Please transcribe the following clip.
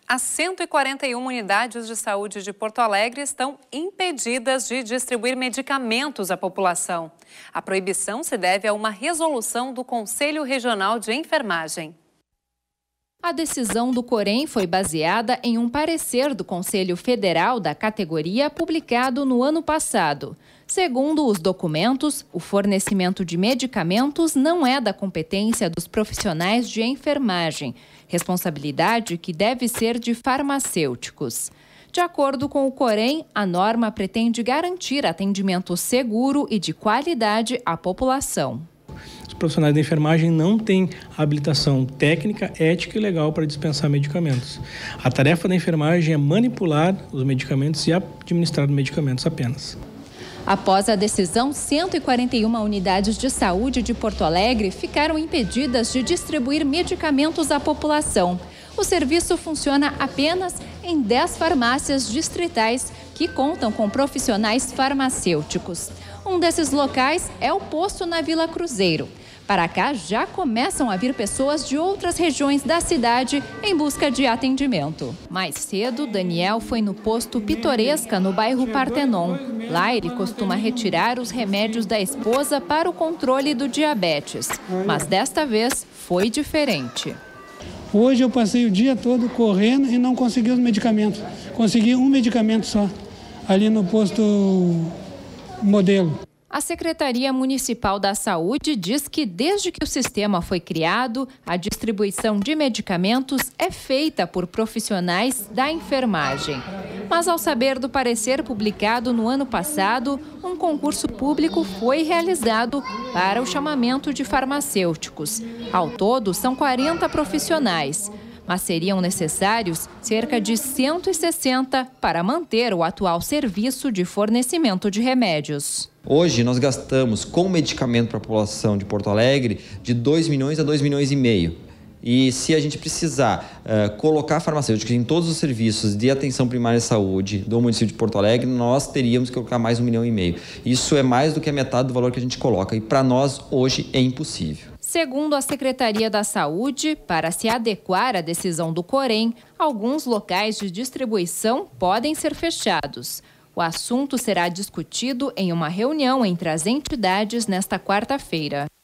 As 141 unidades de saúde de Porto Alegre estão impedidas de distribuir medicamentos à população. A proibição se deve a uma resolução do Conselho Regional de Enfermagem. A decisão do Corém foi baseada em um parecer do Conselho Federal da categoria publicado no ano passado. Segundo os documentos, o fornecimento de medicamentos não é da competência dos profissionais de enfermagem, responsabilidade que deve ser de farmacêuticos. De acordo com o Corém, a norma pretende garantir atendimento seguro e de qualidade à população. Os profissionais da enfermagem não têm habilitação técnica, ética e legal para dispensar medicamentos. A tarefa da enfermagem é manipular os medicamentos e administrar os medicamentos apenas. Após a decisão, 141 unidades de saúde de Porto Alegre ficaram impedidas de distribuir medicamentos à população. O serviço funciona apenas em 10 farmácias distritais que contam com profissionais farmacêuticos. Um desses locais é o posto na Vila Cruzeiro. Para cá já começam a vir pessoas de outras regiões da cidade em busca de atendimento. Mais cedo, Daniel foi no posto Pitoresca, no bairro Partenon. Lá ele costuma retirar os remédios da esposa para o controle do diabetes. Mas desta vez foi diferente. Hoje eu passei o dia todo correndo e não consegui os medicamentos. Consegui um medicamento só, ali no posto Modelo. A Secretaria Municipal da Saúde diz que desde que o sistema foi criado, a distribuição de medicamentos é feita por profissionais da enfermagem. Mas ao saber do parecer publicado no ano passado, um concurso público foi realizado para o chamamento de farmacêuticos. Ao todo, são 40 profissionais. Mas seriam necessários cerca de 160 para manter o atual serviço de fornecimento de remédios. Hoje nós gastamos com medicamento para a população de Porto Alegre de 2 milhões a 2 milhões e meio. E se a gente precisar colocar farmacêuticos em todos os serviços de atenção primária à saúde do município de Porto Alegre, nós teríamos que colocar mais 1,5 milhão. Isso é mais do que a metade do valor que a gente coloca e para nós hoje é impossível. Segundo a Secretaria da Saúde, para se adequar à decisão do Corém, alguns locais de distribuição podem ser fechados. O assunto será discutido em uma reunião entre as entidades nesta quarta-feira.